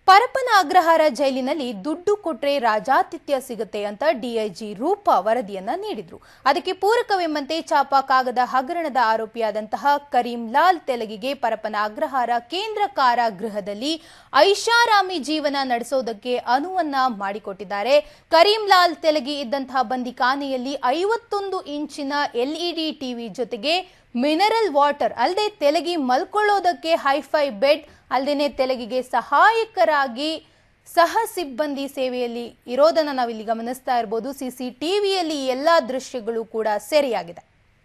ಪರಪ್ಪನ ಅಗ್ರಹಾರ ಜೈಲಿನಲ್ಲಿ ದುಡ್ಡು ಕೊಟ್ರೆ ರಾಜಾತಿಥ್ಯ ಸಿಗುತ್ತೆ ಅಂತ ಡಿಐಜಿ ರೂಪಾ ವರದಿಯನ್ನ ನೀಡಿದ್ರು. ಅದಕ್ಕೆ ಪೂರಕವೆಂಬಂತೆ ಚಾಪಾ ಕಾಗದ ಹಗರಣದ ಆರೋಪಿಯಾದಂತಹ ಕರೀಂ ಲಾಲ್ ತೆಲಗಿಗೆ ಪರಪ್ಪನ ಅಗ್ರಹಾರ ಕೇಂದ್ರ ಕಾರಾಗೃಹದಲ್ಲಿ ಐಷಾರಾಮಿ ಜೀವನ ನಡೆಸೋದಕ್ಕೆ ಅನುವನ್ನ ಮಾಡಿಕೊಟ್ಟಿದ್ದಾರೆ. ಕರೀಂ ಲಾಲ್ ತೆಲಗಿ ಇದ್ದಂತಹ ಬಂದಿಖಾನೆಯಲ್ಲಿ 51 ಇಂಚಿನ ಎಲ್ಇಡಿ ಟಿವಿ ಜೊತೆಗೆ ಮಿನರಲ್ ವಾಟರ್ ಅಲ್ಲದೆ ತೆಲಗಿ ಮಲ್ಕೊಳ್ಳೋದಕ್ಕೆ ಹೈಫೈ ಬೆಡ್ ಅಲ್ಲದೆ ತೆಲಗಿಗೆ ಸಹಾಯಕರಾಗಿ ಸಹ ಸಿಬ್ಬಂದಿ ಸೇವೆಯಲ್ಲಿ ಇರೋದನ್ನ ನಾವಿಲ್ಲಿ ಗಮನಿಸ್ತಾ ಇರಬಹುದು. ಸಿಸಿಟಿವಿಯಲ್ಲಿ ಎಲ್ಲಾ ದೃಶ್ಯಗಳು ಕೂಡ ಸೆರೆಯಾಗಿದೆ.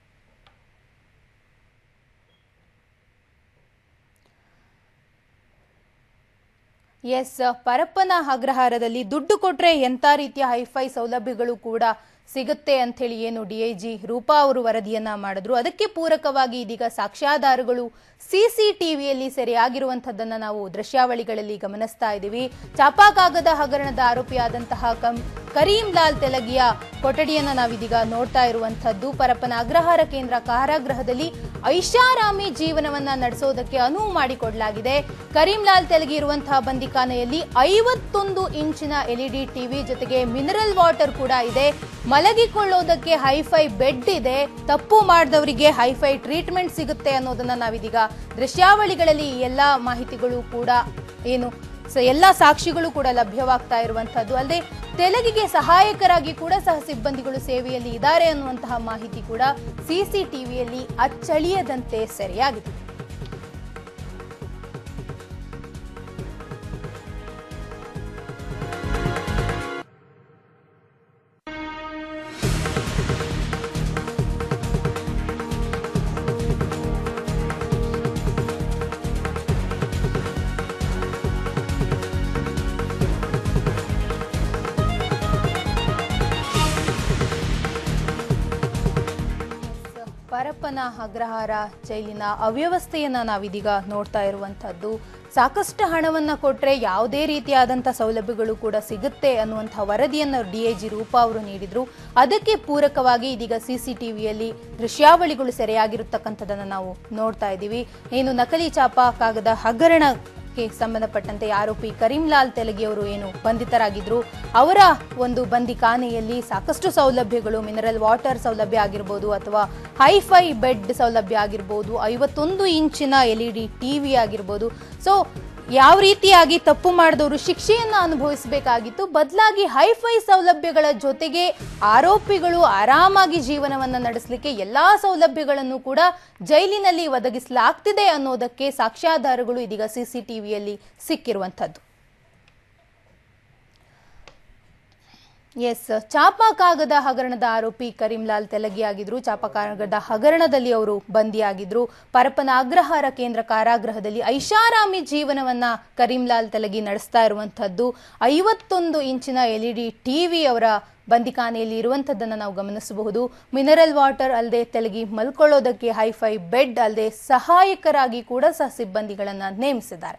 ಎಸ್, ಪರಪ್ಪನ ಅಗ್ರಹಾರದಲ್ಲಿ ದುಡ್ಡು ಕೊಟ್ರೆ ಎಂಥ ರೀತಿಯ ಹೈಫೈ ಸೌಲಭ್ಯಗಳು ಕೂಡ ಸಿಗುತ್ತೆ ಅಂತ ಹೇಳಿ ಏನು ಡಿಐಜಿ ರೂಪಾ ಅವರು ವರದಿಯನ್ನ ಮಾಡಿದ್ರು. ಅದಕ್ಕೆ ಪೂರಕವಾಗಿ ಇದೀಗ ಸಾಕ್ಷ್ಯಾಧಾರಗಳು ಸಿಸಿಟಿವಿಯಲ್ಲಿ ಸೆರೆಯಾಗಿರುವಂತದ್ದನ್ನ ನಾವು ದೃಶ್ಯಾವಳಿಗಳಲ್ಲಿ ಗಮನಿಸ್ತಾ ಇದ್ದೀವಿ. ಚಾಪಾ ಕಾಗದ ಹಗರಣದ ಆರೋಪಿಯಾದಂತಹ ಕರೀಂ ಲಾಲ್ ತೆಲಗಿಯ ಕೊಠಡಿಯನ್ನ ನಾವಿದೀಗ ನೋಡ್ತಾ ಇರುವಂತದ್ದು. ಪರಪ್ಪನ ಅಗ್ರಹಾರ ಕೇಂದ್ರ ಕಾರಾಗೃಹದಲ್ಲಿ ಐಷಾರಾಮಿ ಜೀವನವನ್ನ ನಡೆಸೋದಕ್ಕೆ ಅನುವು ಮಾಡಿಕೊಡಲಾಗಿದೆ. ಕರೀಂ ಲಾಲ್ ತೆಲಗಿ ಇರುವಂತಹ ಬಂದಿಖಾನೆಯಲ್ಲಿ 51 ಇಂಚಿನ ಎಲ್ಇಡಿ ಟಿವಿ ಜೊತೆಗೆ ಮಿನರಲ್ ವಾಟರ್ ಕೂಡ ಇದೆ. ಮಲಗಿಕೊಳ್ಳೋದಕ್ಕೆ ಹೈಫೈ ಬೆಡ್ ಇದೆ. ತಪ್ಪು ಮಾಡಿದವರಿಗೆ ಹೈಫೈ ಟ್ರೀಟ್ಮೆಂಟ್ ಸಿಗುತ್ತೆ ಅನ್ನೋದನ್ನ ನಾವಿದೀಗ ದೃಶ್ಯಾವಳಿಗಳಲ್ಲಿ ಎಲ್ಲಾ ಮಾಹಿತಿಗಳು ಕೂಡ ಎಲ್ಲಾ ಸಾಕ್ಷಿಗಳು ಕೂಡ ಲಭ್ಯವಾಗ್ತಾ ಇರುವಂತದ್ದು. ಅಲ್ಲದೆ ತೆಲಗಿಗೆ ಸಹಾಯಕರಾಗಿ ಕೂಡ ಸಹ ಸಿಬ್ಬಂದಿಗಳು ಸೇವೆಯಲ್ಲಿ ಇದ್ದಾರೆ ಅನ್ನುವಂತಹ ಮಾಹಿತಿ ಕೂಡ ಸಿಸಿಟಿವಿಯಲ್ಲಿ ಅಚ್ಚಳಿಯದಂತೆ ಸೆರೆಯಾಗಿದೆ. ಪರಪ್ಪನ ಅಗ್ರಹಾರ ಜೈಲಿನ ಅವ್ಯವಸ್ಥೆಯನ್ನ ನಾವಿದೀಗ ನೋಡ್ತಾ ಇರುವಂತದ್ದು. ಸಾಕಷ್ಟು ಹಣವನ್ನ ಕೊಟ್ರೆ ಯಾವುದೇ ರೀತಿಯಾದಂತಹ ಸೌಲಭ್ಯಗಳು ಕೂಡ ಸಿಗುತ್ತೆ ಅನ್ನುವಂತಹ ವರದಿಯನ್ನು ಡಿಐಜಿ ರೂಪಾ ಅವರು ನೀಡಿದ್ರು. ಅದಕ್ಕೆ ಪೂರಕವಾಗಿ ಇದೀಗ ಸಿಸಿಟಿವಿಯಲ್ಲಿ ದೃಶ್ಯಾವಳಿಗಳು ಸೆರೆಯಾಗಿರತಕ್ಕಂಥದ್ದನ್ನು ನಾವು ನೋಡ್ತಾ ಇದ್ದೀವಿ. ಏನು ನಕಲಿ ಚಾಪಾ ಕಾಗದ ಹಗರಣ ಸಂಬಂಧಪಟ್ಟಂತೆ ಆರೋಪಿ ಕರೀಂ ಲಾಲ್ ತೆಲಗಿ ಅವರು ಬಂಧಿತರಾಗಿದ್ರು. ಅವರ ಒಂದು ಬಂದಿಖಾನೆಯಲ್ಲಿ ಸಾಕಷ್ಟು ಸೌಲಭ್ಯಗಳು, ಮಿನರಲ್ ವಾಟರ್ ಸೌಲಭ್ಯ ಆಗಿರ್ಬೋದು ಅಥವಾ ಹೈಫೈ ಬೆಡ್ ಸೌಲಭ್ಯ ಆಗಿರ್ಬೋದು, 51 ಇಂಚಿನ ಎಲ್ಇಡಿ ಟಿವಿ ಆಗಿರ್ಬೋದು. ಸೊ ಯಾವ ರೀತಿಯಾಗಿ ತಪ್ಪು ಮಾಡಿದವರು ಶಿಕ್ಷೆಯನ್ನ ಅನುಭವಿಸಬೇಕಾಗಿತ್ತು, ಬದಲಾಗಿ ಹೈಫೈ ಸೌಲಭ್ಯಗಳ ಜೊತೆಗೆ ಆರೋಪಿಗಳು ಆರಾಮಾಗಿ ಜೀವನವನ್ನ ನಡೆಸಲಿಕ್ಕೆ ಎಲ್ಲಾ ಸೌಲಭ್ಯಗಳನ್ನು ಕೂಡ ಜೈಲಿನಲ್ಲಿ ಒದಗಿಸಲಾಗ್ತಿದೆ ಅನ್ನೋದಕ್ಕೆ ಸಾಕ್ಷ್ಯಾಧಾರಗಳು ಇದೀಗ ಸಿಸಿಟಿವಿಯಲ್ಲಿ ಸಿಕ್ಕಿರುವಂತದ್ದು. ಎಸ್, ಚಾಪಾ ಕಾಗದ ಹಗರಣದ ಆರೋಪಿ ಕರೀಂ ಲಾಲ್ ತೆಲಗಿ ಆಗಿದ್ರು. ಚಾಪಾ ಕಾಗದ ಹಗರಣದಲ್ಲಿ ಅವರು ಬಂದಿಯಾಗಿದ್ರು. ಪರಪ್ಪನ ಅಗ್ರಹಾರ ಕೇಂದ್ರ ಕಾರಾಗೃಹದಲ್ಲಿ ಐಷಾರಾಮಿ ಜೀವನವನ್ನ ಕರೀಂ ಲಾಲ್ ತೆಲಗಿ ನಡೆಸ್ತಾ ಇರುವಂತದ್ದು. 51 ಇಂಚಿನ ಎಲ್ಇಡಿ ಟಿವಿ ಅವರ ಬಂದಿಖಾನೆಯಲ್ಲಿ ಇರುವಂತದ್ದನ್ನು ನಾವು ಗಮನಿಸಬಹುದು. ಮಿನರಲ್ ವಾಟರ್ ಅಲ್ಲದೆ ತೆಲಗಿ ಮಲ್ಕೊಳ್ಳೋದಕ್ಕೆ ಹೈಫೈ ಬೆಡ್ ಅಲ್ಲದೆ ಸಹಾಯಕರಾಗಿ ಕೂಡ ಸಹ ಸಿಬ್ಬಂದಿಗಳನ್ನ ನೇಮಿಸಿದ್ದಾರೆ.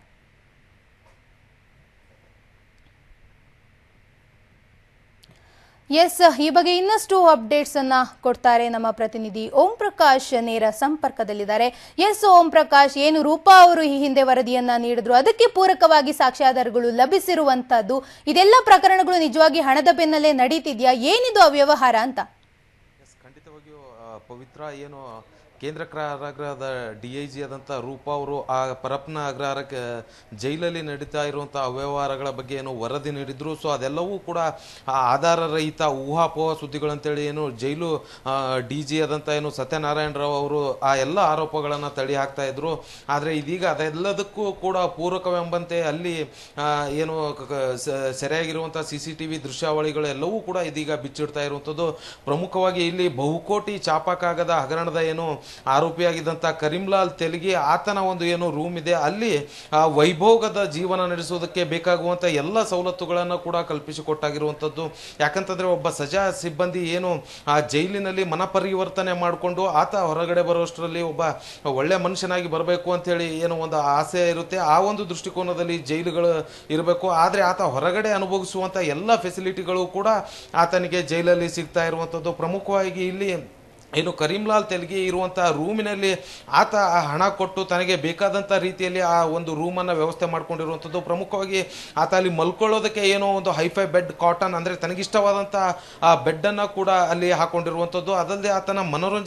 ಎಸ್, ಈ ಬಗ್ಗೆ ಇನ್ನಷ್ಟು ಅಪ್ಡೇಟ್ಸ್ ಅನ್ನ ಕೊಡ್ತಾರೆ ನಮ್ಮ ಪ್ರತಿನಿಧಿ ಓಂ ಪ್ರಕಾಶ್ ನೇರ ಸಂಪರ್ಕದಲ್ಲಿದ್ದಾರೆ. ಎಸ್ ಓಂ ಪ್ರಕಾಶ್, ಏನು ರೂಪಾ ಅವರು ಈ ಹಿಂದೆ ವರದಿಯನ್ನ ನೀಡಿದ್ರು, ಅದಕ್ಕೆ ಪೂರಕವಾಗಿ ಸಾಕ್ಷ್ಯಾಧಾರಗಳು ಲಭಿಸಿರುವಂತದ್ದು, ಇದೆಲ್ಲ ಪ್ರಕರಣಗಳು ನಿಜವಾಗಿ ಹಣದ ಬೆನ್ನಲ್ಲೇ ನಡೀತಿದ್ಯಾ? ಏನಿದು ಅವ್ಯವಹಾರ ಅಂತ? ಖಂಡಿತವಾಗಿಯೂ ಪವಿತ್ರ, ಏನು ಕೇಂದ್ರ ಕಾರಾಗೃಹದ ಡಿಐಜಿ ಆದಂಥ ರೂಪಾ ಅವರು ಆ ಪರಪ್ಪನ ಅಗ್ರಹಾರಕ್ಕೆ ಜೈಲಲ್ಲಿ ನಡೀತಾ ಇರುವಂಥ ಅವ್ಯವಹಾರಗಳ ಬಗ್ಗೆ ಏನು ವರದಿ ನೀಡಿದ್ರು. ಸೊ ಅದೆಲ್ಲವೂ ಕೂಡ ಆಧಾರ ರಹಿತ ಊಹಾಪೋಹ ಸುದ್ದಿಗಳಂತೇಳಿ ಜೈಲು ಡಿ.ಜಿ ಆದಂಥ ಸತ್ಯನಾರಾಯಣ ರಾವ್ ಅವರು ಆ ಎಲ್ಲ ಆರೋಪಗಳನ್ನು ತಳ್ಳಿ ಹಾಕ್ತಾ ಇದ್ರು. ಆದರೆ ಇದೀಗ ಅದೆಲ್ಲದಕ್ಕೂ ಕೂಡ ಪೂರಕವೆಂಬಂತೆ ಅಲ್ಲಿ ಸೆರೆಯಾಗಿರುವಂಥ CCTV ದೃಶ್ಯಾವಳಿಗಳು ಎಲ್ಲವೂ ಕೂಡ ಇದೀಗ ಬಿಚ್ಚಿಡ್ತಾ ಇರುವಂಥದ್ದು. ಪ್ರಮುಖವಾಗಿ ಇಲ್ಲಿ ಬಹುಕೋಟಿ ಚಾಪಾ ಕಾಗದ ಹಗರಣದ ಆರೋಪಿಯಾಗಿದ್ದಂಥ ಕರೀಂ ಲಾಲ್ ತೆಲಗಿ, ಆತನ ಒಂದು ರೂಮ್ ಇದೆ, ಅಲ್ಲಿ ವೈಭೋಗದ ಜೀವನ ನಡೆಸೋದಕ್ಕೆ ಬೇಕಾಗುವಂಥ ಎಲ್ಲ ಸವಲತ್ತುಗಳನ್ನು ಕೂಡ ಕಲ್ಪಿಸಿಕೊಟ್ಟಾಗಿರುವಂಥದ್ದು. ಯಾಕಂತಂದರೆ ಒಬ್ಬ ಸಜಾ ಸಿಬ್ಬಂದಿ ಆ ಜೈಲಿನಲ್ಲಿ ಮನಪರಿವರ್ತನೆ ಮಾಡಿಕೊಂಡು ಆತ ಹೊರಗಡೆ ಬರೋಷ್ಟರಲ್ಲಿ ಒಬ್ಬ ಒಳ್ಳೆ ಮನುಷ್ಯನಾಗಿ ಬರಬೇಕು ಅಂತೇಳಿ ಒಂದು ಆಸೆ ಇರುತ್ತೆ. ಆ ಒಂದು ದೃಷ್ಟಿಕೋನದಲ್ಲಿ ಜೈಲುಗಳು ಇರಬೇಕು. ಆದರೆ ಆತ ಹೊರಗಡೆ ಅನುಭವಿಸುವಂಥ ಎಲ್ಲ ಫೆಸಿಲಿಟಿಗಳು ಕೂಡ ಆತನಿಗೆ ಜೈಲಲ್ಲಿ ಸಿಗ್ತಾ ಇರುವಂಥದ್ದು. ಪ್ರಮುಖವಾಗಿ ಇಲ್ಲಿ ಏನು ಕರೀಂಲಾಲ್ ತೆಲಗಿ ಇರುವಂತಹ ರೂಮಿನಲ್ಲಿ ಆತ ಹಣ ಕೊಟ್ಟು ತನಗೆ ಬೇಕಾದಂಥ ರೀತಿಯಲ್ಲಿ ಆ ಒಂದು ರೂಮನ್ನು ವ್ಯವಸ್ಥೆ ಮಾಡ್ಕೊಂಡಿರುವಂಥದ್ದು. ಪ್ರಮುಖವಾಗಿ ಆತ ಅಲ್ಲಿ ಮಲ್ಕೊಳ್ಳೋದಕ್ಕೆ ಏನೋ ಒಂದು ಹೈಫೈ ಬೆಡ್, ಕಾಟನ್ ಅಂದರೆ ತನಗಿಷ್ಟವಾದಂಥ ಆ ಬೆಡ್ಡನ್ನು ಕೂಡ ಅಲ್ಲಿ ಹಾಕೊಂಡಿರುವಂಥದ್ದು. ಅದಲ್ಲದೆ ಆತನ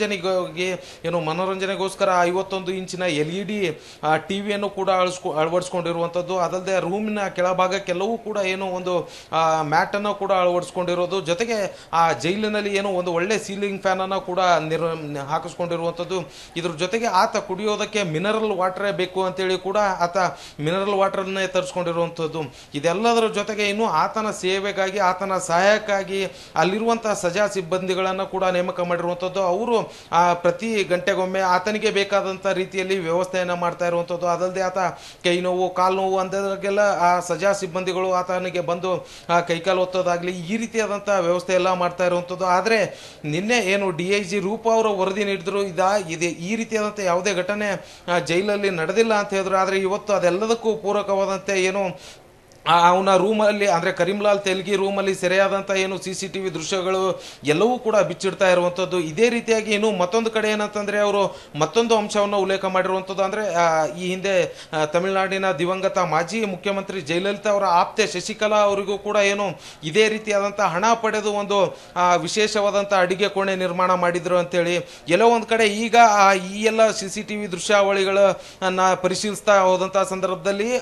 ಮನೋರಂಜನೆಗೋಸ್ಕರ 51 ಇಂಚಿನ LED ಟಿವಿಯನ್ನು ಕೂಡ ಅಳವಡಿಸ್ಕೊಂಡಿರುವಂಥದ್ದು. ಅದಲ್ಲದೆ ರೂಮಿನ ಕೆಳಭಾಗಕ್ಕೆಲ್ಲವೂ ಕೂಡ ಏನೋ ಒಂದು ಮ್ಯಾಟನ್ನು ಕೂಡ ಅಳವಡಿಸ್ಕೊಂಡಿರೋದು. ಜೊತೆಗೆ ಆ ಜೈಲಿನಲ್ಲಿ ಏನೋ ಒಂದು ಒಳ್ಳೆ ಸೀಲಿಂಗ್ ಫ್ಯಾನನ್ನು ಕೂಡ ಹಾಕಿಸ್ಕೊಂಡಿರುವಂಥದ್ದು. ಇದ್ರ ಜೊತೆಗೆ ಆತ ಕುಡಿಯೋದಕ್ಕೆ ಮಿನರಲ್ ವಾಟರೇ ಬೇಕು ಅಂತೇಳಿ ಕೂಡ ಆತ ಮಿನರಲ್ ವಾಟರ್ನೇ ತರಿಸ್ಕೊಂಡಿರುವಂಥದ್ದು. ಇದೆಲ್ಲದರ ಜೊತೆಗೆ ಇನ್ನು ಆತನ ಸೇವೆಗಾಗಿ, ಆತನ ಸಹಾಯಕ್ಕಾಗಿ ಅಲ್ಲಿರುವಂತಹ ಸಜಾ ಸಿಬ್ಬಂದಿಗಳನ್ನು ಕೂಡ ನೇಮಕ ಮಾಡಿರುವಂಥದ್ದು. ಅವರು ಪ್ರತಿ ಗಂಟೆಗೊಮ್ಮೆ ಆತನಿಗೆ ಬೇಕಾದಂಥ ರೀತಿಯಲ್ಲಿ ವ್ಯವಸ್ಥೆಯನ್ನು ಮಾಡ್ತಾ ಇರುವಂಥದ್ದು. ಅದಲ್ಲದೆ ಆತ ಕೈ ನೋವು, ಕಾಲು ನೋವು ಅಂದಾಗೆಲ್ಲ ಆ ಸಜಾ ಸಿಬ್ಬಂದಿಗಳು ಆತನಿಗೆ ಬಂದು ಕೈಕಾಲು ಒತ್ತೋದಾಗ್ಲಿ ಈ ರೀತಿಯಾದಂಥ ವ್ಯವಸ್ಥೆ ಎಲ್ಲ ಮಾಡ್ತಾ ಇರುವಂಥದ್ದು. ಆದರೆ ನಿನ್ನೆ ಏನು DIG ರೂಪಾ ಅವರ ವರದಿ ನೀಡಿದ್ರು, ಈ ರೀತಿಯಾದಂಥ ಯಾವುದೇ ಘಟನೆ ಜೈಲಲ್ಲಿ ನಡೆದಿಲ್ಲ ಅಂತ ಹೇಳಿದ್ರು. ಆದರೆ ಇವತ್ತು ಅದೆಲ್ಲದಕ್ಕೂ ಪೂರಕವಾದಂತೆ ಏನು ಅವನ ರೂಮಲ್ಲಿ ಅಂದರೆ ಕರೀಂಲಾಲ್ ತೆಲಗಿ ರೂಮಲ್ಲಿ ಸೆರೆಯಾದಂಥ ಏನು CCTV ದೃಶ್ಯಗಳು ಎಲ್ಲವೂ ಕೂಡ ಬಿಚ್ಚಿಡ್ತಾ ಇರುವಂಥದ್ದು. ಇದೇ ರೀತಿಯಾಗಿ ಇನ್ನು ಮತ್ತೊಂದು ಕಡೆ ಏನಂತಂದರೆ ಅವರು ಮತ್ತೊಂದು ಅಂಶವನ್ನು ಉಲ್ಲೇಖ ಮಾಡಿರುವಂಥದ್ದು. ಅಂದರೆ ಈ ಹಿಂದೆ ತಮಿಳುನಾಡಿನ ದಿವಂಗತ ಮಾಜಿ ಮುಖ್ಯಮಂತ್ರಿ ಜಯಲಲಿತಾ ಅವರ ಆಪ್ತೆ ಶಶಿಕಲಾ ಅವರಿಗೂ ಕೂಡ ಏನು ಇದೇ ರೀತಿಯಾದಂಥ ಹಣ ಪಡೆದು ಒಂದು ವಿಶೇಷವಾದಂಥ ಅಡಿಗೆ ಕೋಣೆ ನಿರ್ಮಾಣ ಮಾಡಿದ್ರು ಅಂತೇಳಿ ಎಲ್ಲೋ ಒಂದು ಕಡೆ ಈಗ ಈ ಎಲ್ಲ CCTV ದೃಶ್ಯಾವಳಿಗಳನ್ನು ಪರಿಶೀಲಿಸ್ತಾ ಹೋದಂಥ ಸಂದರ್ಭದಲ್ಲಿ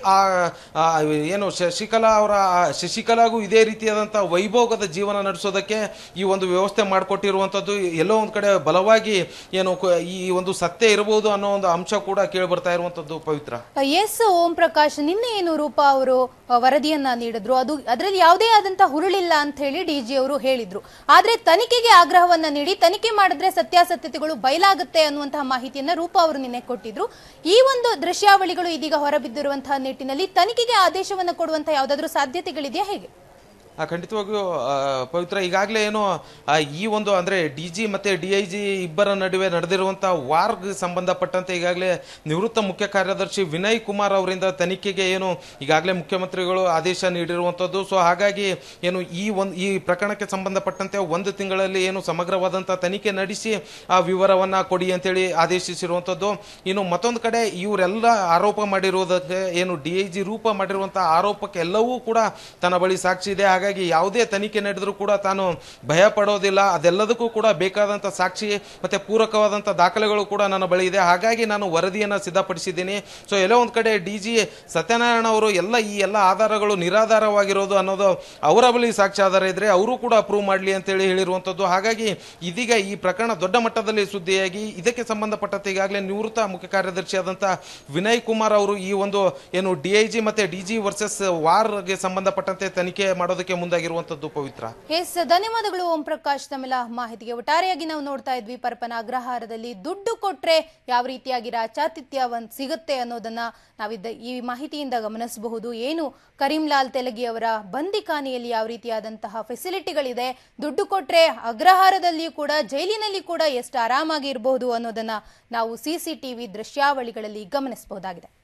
ಏನು ಶಶಿಕಲಾಗೂ ಇದೇ ರೀತಿಯಾದಂಥ ವೈಭೋಗದ ಜೀವನ ನಡೆಸೋದಕ್ಕೆ ಈ ಒಂದು ವ್ಯವಸ್ಥೆ ಮಾಡಿಕೊಟ್ಟಿರುವಂಥದ್ದು ಎಲ್ಲೋ ಒಂದು ಕಡೆ ಬಲವಾಗಿ ಏನು ಈ ಒಂದು ಸತ್ಯ ಇರಬಹುದು ಅನ್ನೋ ಒಂದು ಅಂಶ ಕೂಡ ಕೇಳಿ ಬರ್ತಾ ಇರುವಂಥದ್ದು. ಪವಿತ್ರ, ಎಸ್ ಓಂ ಪ್ರಕಾಶ್, ನಿನ್ನೆ ಏನು ರೂಪಾ ಅವರು ವರದಿಯನ್ನ ನೀಡಿದ್ರು, ಅದರಲ್ಲಿ ಯಾವುದೇ ಆದಂತಹ ಹುರುಳಿಲ್ಲ ಅಂತ ಹೇಳಿ DG ಅವರು ಹೇಳಿದ್ರು. ಆದ್ರೆ ತನಿಖೆಗೆ ಆಗ್ರಹವನ್ನ ನೀಡಿ ತನಿಖೆ ಮಾಡಿದ್ರೆ ಸತ್ಯಾಸತ್ಯತೆಗಳು ಬಯಲಾಗುತ್ತೆ ಅನ್ನುವಂತಹ ಮಾಹಿತಿಯನ್ನ ರೂಪಾ ಅವರು ನಿನ್ನೆ ಕೊಟ್ಟಿದ್ರು. ಈ ಒಂದು ದೃಶ್ಯಾವಳಿಗಳು ಇದೀಗ ಹೊರಬಿದ್ದಿರುವಂತಹ ನಿಟ್ಟಿನಲ್ಲಿ ತನಿಖೆಗೆ ಆದೇಶವನ್ನು ಕೊಡುವಂತ ಯಾವುದಾದ್ರೂ ಸಾಧ್ಯತೆಗಳಿದೆಯಾ, ಹೇಗೆ? ಖಂಡಿತವಾಗಿಯೂ ಪವಿತ್ರ, ಈಗಾಗಲೇ ಏನು ಈ ಒಂದು ಅಂದರೆ DG ಮತ್ತು DIG ಇಬ್ಬರ ನಡುವೆ ನಡೆದಿರುವಂಥ ವಾರ್ಗೆ ಸಂಬಂಧಪಟ್ಟಂತೆ ಈಗಾಗಲೇ ನಿವೃತ್ತ ಮುಖ್ಯ ಕಾರ್ಯದರ್ಶಿ ವಿನಯ್ ಕುಮಾರ್ ಅವರಿಂದ ತನಿಖೆಗೆ ಏನು ಈಗಾಗಲೇ ಮುಖ್ಯಮಂತ್ರಿಗಳು ಆದೇಶ ನೀಡಿರುವಂಥದ್ದು. ಸೊ ಹಾಗಾಗಿ ಏನು ಈ ಪ್ರಕರಣಕ್ಕೆ ಸಂಬಂಧಪಟ್ಟಂತೆ 1 ತಿಂಗಳಲ್ಲಿ ಏನು ಸಮಗ್ರವಾದಂಥ ತನಿಖೆ ನಡೆಸಿ ಆ ವಿವರವನ್ನು ಕೊಡಿ ಅಂತೇಳಿ ಆದೇಶಿಸಿರುವಂಥದ್ದು. ಇನ್ನು ಮತ್ತೊಂದು ಕಡೆ ಇವರೆಲ್ಲ ಆರೋಪ ಮಾಡಿರುವುದಕ್ಕೆ ಏನು DIG ರೂಪ ಮಾಡಿರುವಂಥ ಆರೋಪಕ್ಕೆ ಎಲ್ಲವೂ ಕೂಡ ತನ್ನ ಬಳಿ ಸಾಕ್ಷಿ ಇದೆ. ಹಾಗಾಗಿ ಯಾವುದೇ ತನಿಖೆ ನಡೆದರೂ ಕೂಡ ತಾನು ಭಯ ಪಡೋದಿಲ್ಲ, ಅದೆಲ್ಲದಕ್ಕೂ ಕೂಡ ಬೇಕಾದಂಥ ಸಾಕ್ಷಿ ಮತ್ತೆ ಪೂರಕವಾದಂಥ ದಾಖಲೆಗಳು ಕೂಡ ನನ್ನ ಬಳಿ ಇದೆ. ಹಾಗಾಗಿ ನಾನು ವರದಿಯನ್ನು ಸಿದ್ಧಪಡಿಸಿದ್ದೀನಿ. ಸೊ ಎಲ್ಲೋ ಒಂದು ಕಡೆ DG ಸತ್ಯನಾರಾಯಣ ಅವರು ಈ ಎಲ್ಲ ಆಧಾರಗಳು ನಿರಾಧಾರವಾಗಿರೋದು ಅನ್ನೋದು ಅವರ ಬಳಿ ಸಾಕ್ಷಿ ಆಧಾರ ಇದ್ರೆ ಅವರು ಕೂಡ ಪ್ರೂವ್ ಮಾಡಲಿ ಅಂತೇಳಿ ಹೇಳಿರುವಂಥದ್ದು. ಹಾಗಾಗಿ ಇದೀಗ ಈ ಪ್ರಕರಣ ದೊಡ್ಡ ಮಟ್ಟದಲ್ಲಿ ಸುದ್ದಿಯಾಗಿ ಇದಕ್ಕೆ ಸಂಬಂಧಪಟ್ಟಂತೆ ಈಗಾಗಲೇ ನಿವೃತ್ತ ಮುಖ್ಯ ಕಾರ್ಯದರ್ಶಿಯಾದಂಥ ವಿನಯ್ ಕುಮಾರ್ ಅವರು ಈ ಒಂದು ಏನು DIG ಮತ್ತೆ DG ವರ್ಸಸ್ ವಾರ್ಗೆ ಸಂಬಂಧಪಟ್ಟಂತೆ ತನಿಖೆ ಮಾಡೋದಕ್ಕೆ ಮುಂದಾಗಿರುವಂತದ್ದು. ಪವಿತ್ರ, ಎಸ್, ಧನ್ಯವಾದಗಳು ಓಂ ಪ್ರಕಾಶ್ ತಮ್ಮೆಲ್ಲ ಮಾಹಿತಿಗೆ. ಒಟ್ಟಾರೆಯಾಗಿ ನಾವು ನೋಡ್ತಾ ಇದ್ವಿ ಪರಪ್ಪನ ಅಗ್ರಹಾರದಲ್ಲಿ ದುಡ್ಡು ಕೊಟ್ರೆ ಯಾವ ರೀತಿಯಾಗಿ ರಾಚಾತಿಥ್ಯ ಸಿಗುತ್ತೆ ಅನ್ನೋದನ್ನ ಈ ಮಾಹಿತಿಯಿಂದ ಗಮನಿಸಬಹುದು. ಏನು ಕರೀಂಲಾಲ್ ತೆಲಗಿ ಅವರ ಬಂದಿಖಾನೆಯಲ್ಲಿ ಯಾವ ರೀತಿಯಾದಂತಹ ಫೆಸಿಲಿಟಿಗಳಿದೆ, ದುಡ್ಡು ಕೊಟ್ರೆ ಅಗ್ರಹಾರದಲ್ಲಿಯೂ ಕೂಡ ಜೈಲಿನಲ್ಲಿ ಕೂಡ ಎಷ್ಟು ಆರಾಮಾಗಿ ಇರಬಹುದು ಅನ್ನೋದನ್ನ ನಾವು CCTV ದೃಶ್ಯಾವಳಿಗಳಲ್ಲಿ ಗಮನಿಸಬಹುದಾಗಿದೆ.